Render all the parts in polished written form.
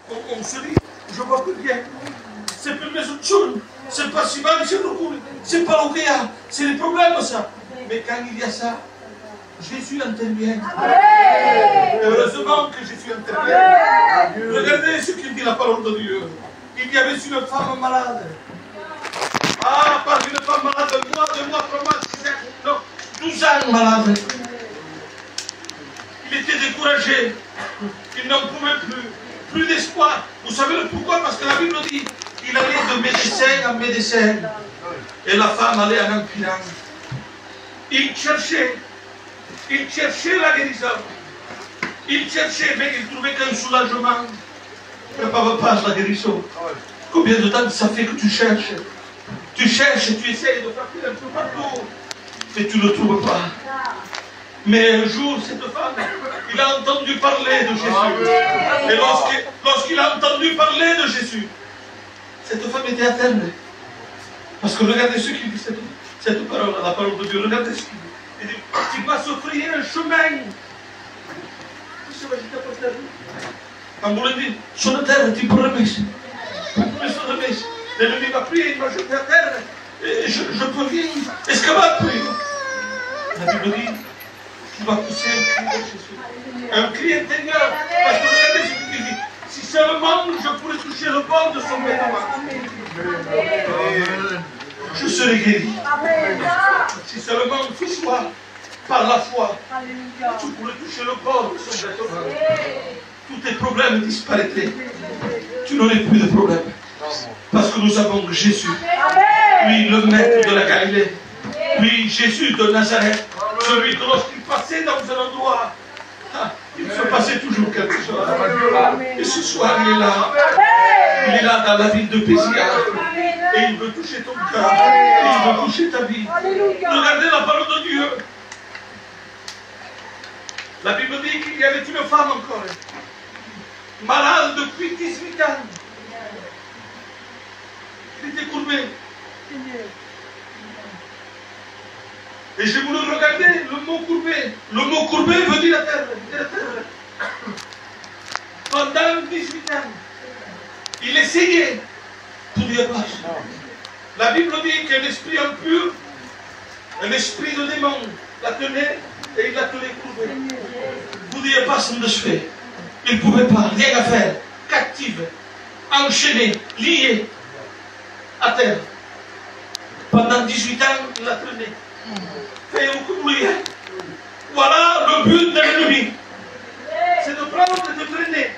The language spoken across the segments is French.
on se dit, je vois plus bien. C'est plus mes autres choses. C'est pas si mal, c'est pas l'ouvrier. C'est les problèmes, ça. Mais quand il y a ça, Jésus intervient. Heureusement que Jésus intervient. Regardez ce qu'il dit la parole de Dieu. Il y avait une femme malade. Ah, pas une femme malade de 2 mois, 3 mois, 6 ans, non, 12 ans malade. Il était découragé. Il n'en pouvait plus. Plus d'espoir. Vous savez le pourquoi? Parce que la Bible dit qu'il allait de médecin en médecin. Et la femme allait en empirant. Il cherchait la guérison. Il cherchait, mais il trouvait qu'un soulagement. Il ne pas la guérison. Combien de temps ça fait que tu cherches? Tu cherches, tu essayes de frapper un peu partout, mais tu ne le trouves pas. Mais un jour, cette femme, il a entendu parler de Jésus. Et lorsqu'il a entendu parler de Jésus, cette femme était atteinte. Parce que regardez ce qu'il dit, cette parole, la parole de Dieu, regardez ce qu'il dit. Il dit, tu vas s'offrir un chemin. Quand vous le dites, sur la terre, tu peux remettre. L'ennemi m'a pris, il m'a jeté à terre. Et je peux rien. Est-ce qu'elle m'a pris? La Bible dit, tu vas pousser un cri de Jésus. Un cri intérieur. Parce que regardez ce qu'il dit. Si seulement je pourrais toucher le bord de son vêtement, je serai guéri. Si seulement, fils-moi, par la foi, tu pourrais toucher le bord de son vêtement, tous tes problèmes disparaîtraient. Tu n'aurais plus de problèmes. Parce que nous avons Jésus, lui le maître de la Galilée, lui Jésus de Nazareth, celui que lorsqu'il passait dans un endroit, il se passait toujours quelque chose. Et ce soir il est là, dans la ville de Pésia, et il veut toucher ton cœur, et il veut toucher ta vie. Regardez la parole de Dieu. La Bible dit qu'il y avait une femme encore, malade depuis 18 ans. Il était courbé. Et je voulais regarder le mot courbé. Le mot courbé veut dire la terre. Pendant 18 ans, il essayait. Tout n'y pas. La Bible dit qu'un esprit impur, un esprit de démon, la tenait et il la tenait courbée. Vous ne disiez pas ce que je fais. Il ne pouvait pas, rien à faire. Captive, enchaîné, lié à terre. Pendant 18 ans, il la traîné. Fait oublier. Voilà le but de l'ennemi. C'est de prendre et de traîner.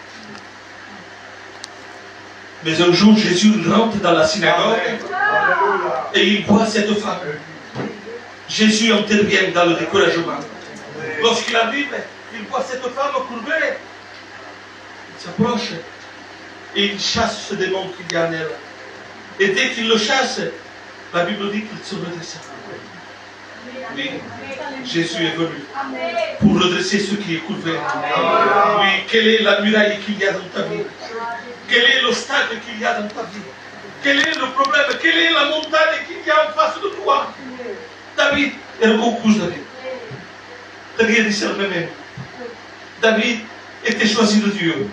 Mais un jour, Jésus rentre dans la synagogue et il voit cette femme. Jésus intervient dans le découragement. Lorsqu'il arrive, il voit cette femme courbée. Il s'approche et il chasse ce démon qu'il y a en elle. Et dès qu'il le chasse, la Bible dit qu'il se redresse. Oui, Jésus est venu pour redresser ce qui est courbé. Oui, quelle est la muraille qu'il y a dans ta vie? Quel est l'obstacle qu'il y a dans ta vie? Quel est le problème? Quelle est la montagne qu'il y a en face de toi? David era beaucoup David. David dit ça même. David était choisi de Dieu.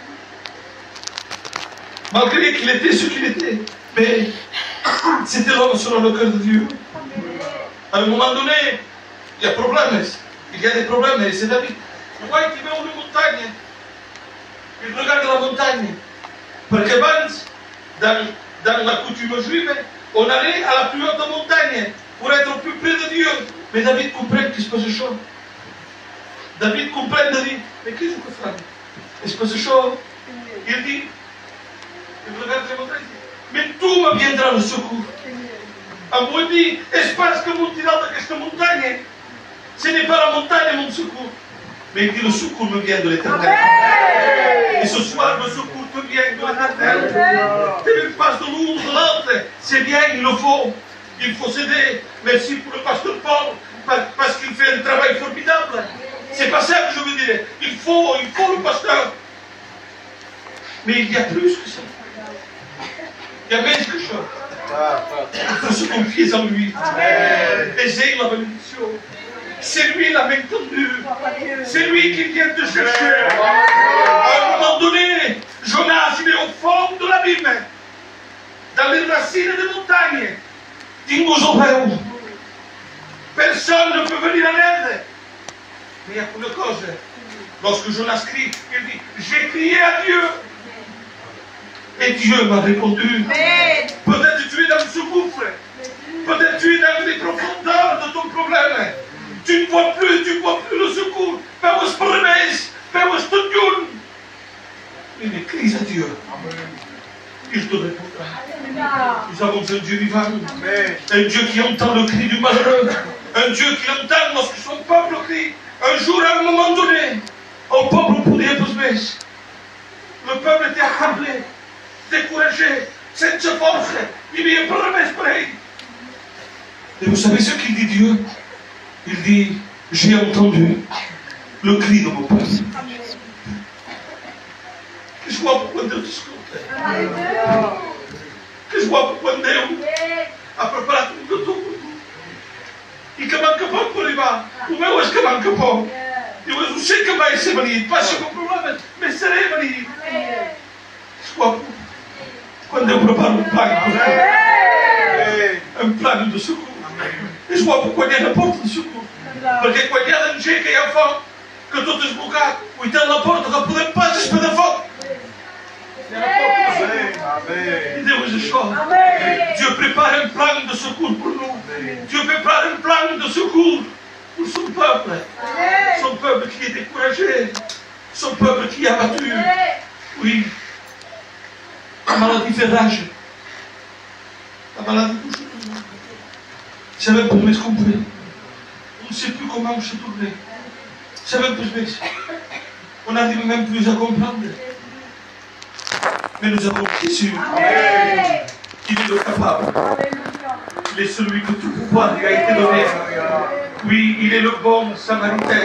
Malgré qu'il était ce qu'il était. Mais c'était l'homme selon le cœur de Dieu. À un moment donné, il y a problème. Il y a des problèmes. Et c'est David. Tu vois, il va une montagne. Il regarde la montagne. Parce que dans la coutume juive, on allait à la plus haute montagne pour être plus près de Dieu. Mais David comprend qu'il se passe quelque chose. David comprend, il dit, mais qu'est-ce que je fais? Il se passe quelque chose. Il dit, il regarde la montagne, il dit, mais tout me viendra le secours. À moi, il dit, est-ce que monterà de cette montagne? Ce n'est pas la montagne mon secours. Mais il dit, le secours me vient de l'Éternel. Et ce soir, le secours te vient de l'Éternel. Tu passes de l'une de l'autre. C'est bien, il le faut. Il faut s'aider. Merci pour le pasteur Paul, parce qu'il fait un travail formidable. C'est pas ça que je veux dire. Il faut le pasteur. Mais il y a plus que ça. Il y a bien quelque chose. Il faut se confier en lui. Et j'ai la bénédiction. C'est lui la main tendue. C'est lui qui vient te chercher. À un moment donné, Jonas Dingo Zobreu. Personne ne peut venir en aide. Mais il y a une cause. Lorsque Jonas crie, il dit, j'ai crié à Dieu. Et Dieu m'a répondu. Peut-être tu es dans ce gouffre. Peut-être tu es dans les profondeurs de ton problème. Tu ne vois plus le secours. Fais-moi ce promesse. Fais-moi ce Dieu. Mais crie à Dieu. Il te répondra. Nous avons un Dieu vivant. Un Dieu qui entend le cri du malheureux. Un Dieu qui entend lorsque son peuple crie. Un jour, à un moment donné, un peuple pouvait être. Le peuple était accablé, découragé, sans force. Il y a une promesse pareille. Et vous savez ce qu'il dit Dieu? Il dit, j'ai entendu le cri de mon peuple. Que je vois pourquoi Dieu te scolte. Que je vois pourquoi Dieu a préparé tout pour nous. E que manca pão por aí. O meu é que manca pão. Eu sei que vai ser marido. Passa com problemas, mas serei marido. Quando eu preparo plano de socorro. Eu vou acolher na porta de socorro. Porque quando ela não chega e a fome, que eu estou desbocado, o então na porta para poder passar para a fome. E Deus é só. Dieu prépare un plan de secours pour nous. Dieu prépare un plan de secours pour son peuple. Son peuple qui est découragé. Son peuple qui est abattu. Oui. La maladie fait rage. La maladie touche tout le monde. C'est même pour ce qu'on fait. On ne sait plus comment se tourner. C'est même pour ce. On n'arrive même plus à comprendre. Mais nous avons Jésus. Il est le capable. Il est celui que tout pouvoir lui a été donné. Oui, il est le bon samaritain.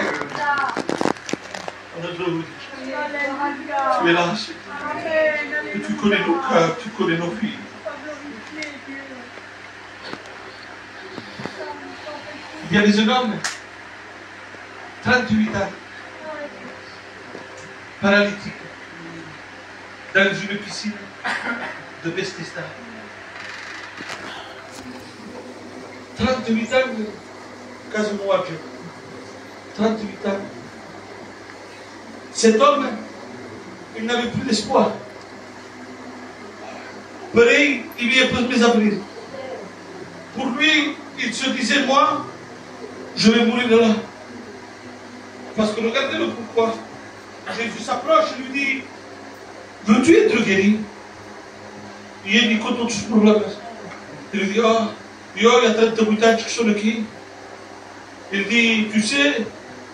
Tu es là, que tu connais nos cœurs, tu connais nos vies. Il y a des hommes, 38 ans, paralytiques, dans une piscine de Bethesda. 38 ans, quasiment à Dieu. 38 ans. Cet homme, il n'avait plus d'espoir. Pareil, il y a plus mes avrils. Pour lui, il se disait, moi, je vais mourir de là. Parce que regardez le pourquoi. Jésus s'approche et lui dit, veux-tu être guéri? Il dit, quand tu problème. Il lui dit, oh, il y a 38 ans qui sont ici. Il dit, tu sais,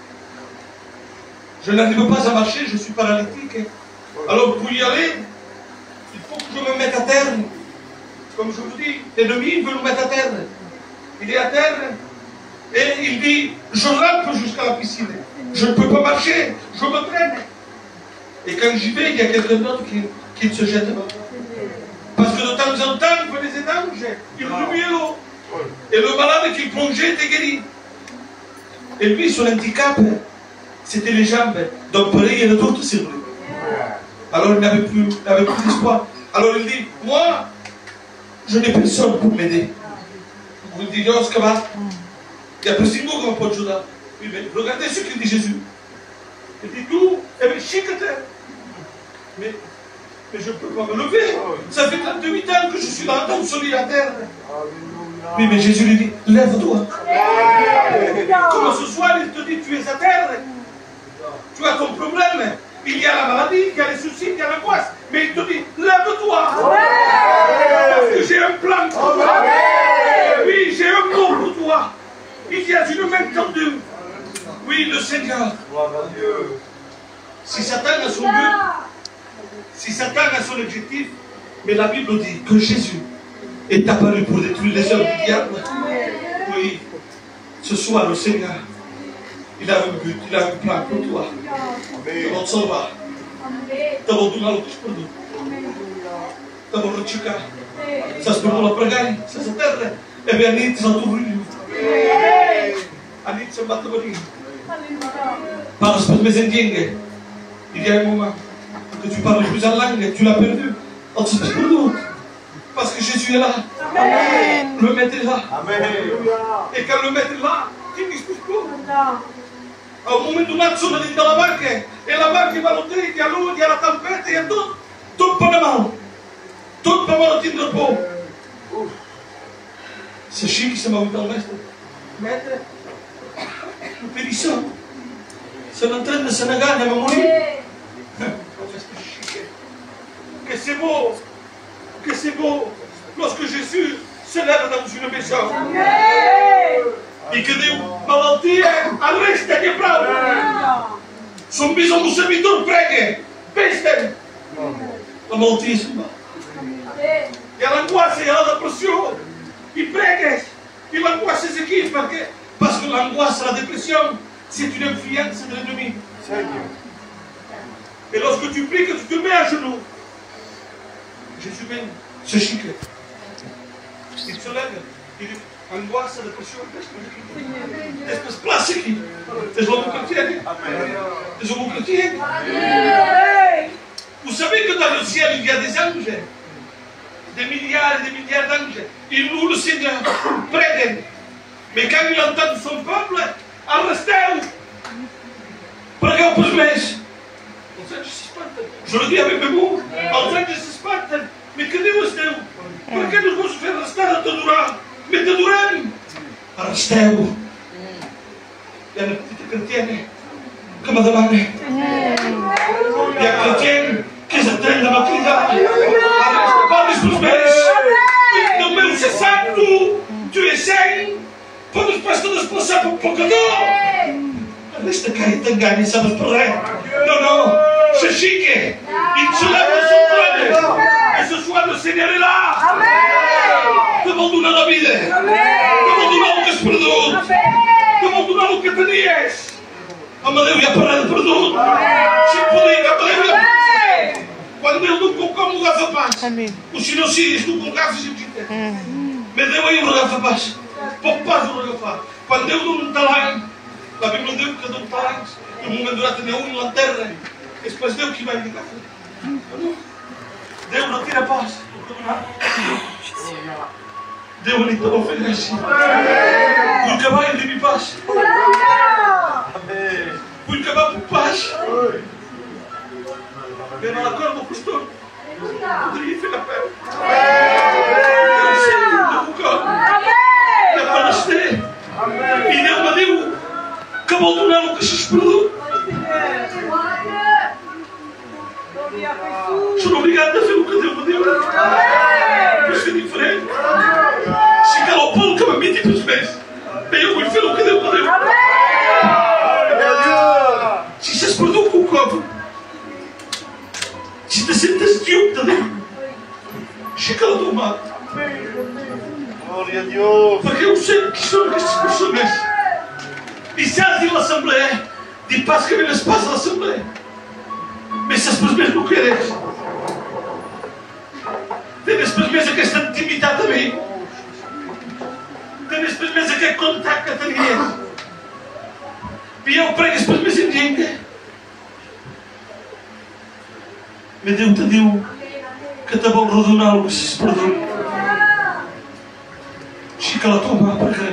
je n'arrive pas à marcher, je suis paralytique. Alors pour y aller, il faut que je me mette à terre. Comme je vous dis, l'ennemi veut nous mettre à terre. Il est à terre et il dit, je rampe jusqu'à la piscine. Je ne peux pas marcher, je me traîne. Et quand j'y vais, il y a quelqu'un d'autre qui se jette là. Parce que de temps en temps, il venait des anges, il remuait l'eau. Et le malade qui plongeait était guéri. Et lui, son handicap, c'était les jambes. Donc pareil, il y en a d'autres sur lui. Alors il n'avait plus d'espoir. Alors il dit, moi, je n'ai personne pour m'aider. Vous dites, oh, ce que va. Il y a plus de mots comme Judas. Oui, mais regardez ce qu'il dit Jésus. Il dit, tout, et bien, chicote. Mais je ne peux pas me lever. Ça fait 38 ans que je suis là, dans ce lit à terre. Oui, mais Jésus lui dit, lève-toi. Comme ce soir, il te dit, tu es à terre. Tu as ton problème. Il y a la maladie, il y a les soucis, il y a l'angoisse. Mais il te dit, lève-toi. Parce que j'ai un plan pour toi. Oui, j'ai un mot pour toi. Il y a une main tendue. Oui, le Seigneur. Si Satan a son but, si Satan a son objectif, mais la Bible dit que Jésus est apparu pour détruire les œuvres du diable. Oui, ce soir, le Seigneur, il a un but, il a un plan pour toi. Tu vas te sauver. Tu vas te donner pour nous. Tu vas te chicar. Ça se peut pour la prégaille, ça se terre. Et bien, Anit, ça t'ouvre. Anit, ça va te venir. Parce que mes Indiens, il y a un moment que tu parles plus en langue, tu l'as perdu. Parce que Jésus est là. Amen. Le maître est là. Amen. Et quand le maître est là, tu ne discutes pas. Au momento un sono dentro la barca e la barca va lontano, che a lui, che alla tempesta, e tutto per la mano. Tutto per la mano del po'. C'est chic qui s'est marié dans le maître. Pédissant. C'est en train de se negar, elle va mourir. Que c'est beau. Que c'est beau. Lorsque Jésus se lève dans une maison. E que deu malaltia arresta quebrado. São bisão do servidor prega. Pestem. A malaltia se vai. E a langoiça e a depressão. E pregas. E langoiças aqui. Parce que l'angoisse, la dépression, c'est une influence de l'ennemi. Et lorsque tu pries, que tu te mets à genoux, Jésus vient se chiquer. Il se lève. Il dit, angoisse, dépression, espèce classique. Des hommes chrétiens. Des hommes chrétiens. Vous savez que dans le ciel, il y a des anges. Des milliards et des milliards d'anges. Ils louent le Seigneur. Prennent. Mais quand il entend son peuple, arrestez-le. Pregão para os meus. Os anjos se espantam. Je le dis avec mes mots. Os anjos se espantam. Mais cadê o Esteu? Por que nos vamos ver arrestar a te adorar? Mais te adorem. Arresteu. E a petita chrétienne, comme demande. E a chrétienne que se tem na maquilhagem. Arresta palmas para os meus. No meu ser santo, tu és sem. Para os pastores passar por pecador. Arresta cá e te engane, sabes perder. Não, não. Se chique. E te leva ao seu plano. E ce soir le Seigneur est là. Te abandona la vida. Te abandona o que has perdido. Te abandona o que tenias. Amadeu ia parar de perdoar. Se podia, Amadeu ia parar. Quando ele não colocou um lugar de paz. Os sinocias não colocavam se quita. Me deu aí um lugar de paz. Pouco paz o lugar. Quando Deus não está lá, a Bíblia deu que cada um está lá. E o momento durante tinha um na terra. E depois Deus que vai ligar. Deus não tira paz. Deus não te oferece. Porque vai de paz. Porque vai por paz. Eu não acordo, pastor. Poderia ser a pé. Eu sei, eu vou cá. É para nascer. E Deus me deu que abandonaram o que se esperou. Sou obrigado a fazer o que Deus me deu. Mas é diferente. Chegar ao ponto que me meti para os pés. Bem, eu vou fazer o que Deus me deu. Se se perdeu com o copo. Se te sentes diante dele. Chega lá do mar. Glória a Deus. Porque eu sei que são estas pessoas. E se há de l'Assemblée, de paz que vem espaço da Assembleia. Mas se as pessoas não querem, tem as pessoas que estão intimidade também. Tem as pessoas que contactam também. E eu prego as pessoas em gente. Mas Deus te deu que te vão redonar o que se perdeu. Chica la tua para